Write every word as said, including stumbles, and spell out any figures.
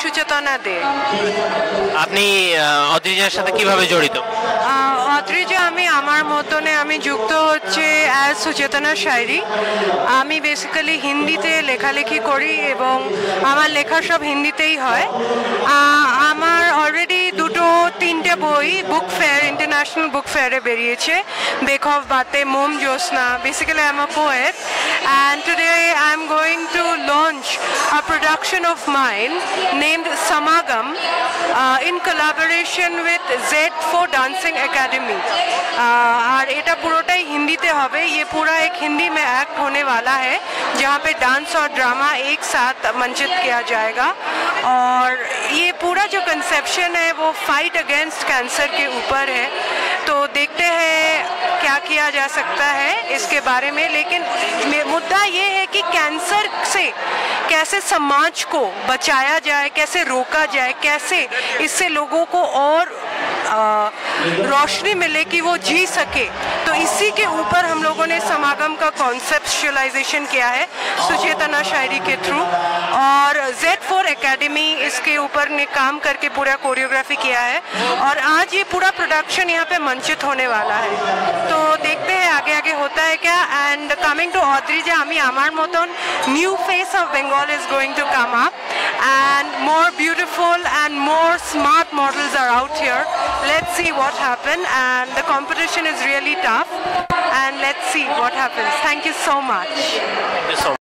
সুচেতনা দে। আপনি অদ্রিজার সাথে কিভাবে জড়িত? অদ্রিজা আমি আমার মতনে আমি যুক্ত হচ্ছে অ্যাজ সুচেতনা শায়রি। আমি বেসিক্যালি হিন্দিতে লেখালেখি করি এবং আমার লেখা সব হিন্দিতেই হয়। আমার অলরেডি দুটো তিনটে বই বুক ফেয়ার ইন্টারন্যাশনাল বুক ফেয়ারে বেরিয়েছে, বেখফ বাতে, মোম জ্যোৎস্না। Basically I am a poet and today I am going to launch a production of mine named Samagam uh, in collaboration with Z four Dancing Academy. और एटा पूरा हिंदी ते होवे। ये पूरा एक हिंदी में एक्ट होने वाला है जहाँ पे डांस और ड्रामा एक साथ मंचित किया जाएगा। और ये पूरा जो कंसेप्शन है वो फाइट अगेंस्ट कैंसर के ऊपर है। तो देखते हैं क्या किया जा सकता है इसके बारे में। लेकिन मुद्दा ये है कि कैंसर से कैसे समाज को बचाया जाए, कैसे रोका जाए, कैसे इससे लोगों को और रोशनी मिले कि वो जी सके। तो इसी के ऊपर हम लोगों ने समागम का कॉन्सेप्चुअलाइजेशन किया है सुचेतना शायरी के थ्रू। और Z फोर एकेडमी इसके ऊपर ने काम करके पूरा कोरियोग्राफी किया है और आज ये पूरा प्रोडक्शन यहाँ पे मंचित होने वाला है। तो देखते हैं आगे आगे होता है क्या। एंड कमिंग टू ऑद्रिजा, আমি আমার মতন new face of Bengal is going to come up and more beautiful and more smart models are out here. Let's see what happens, and the competition is really tough and let's see what happens. Thank you so much. Thank you so much.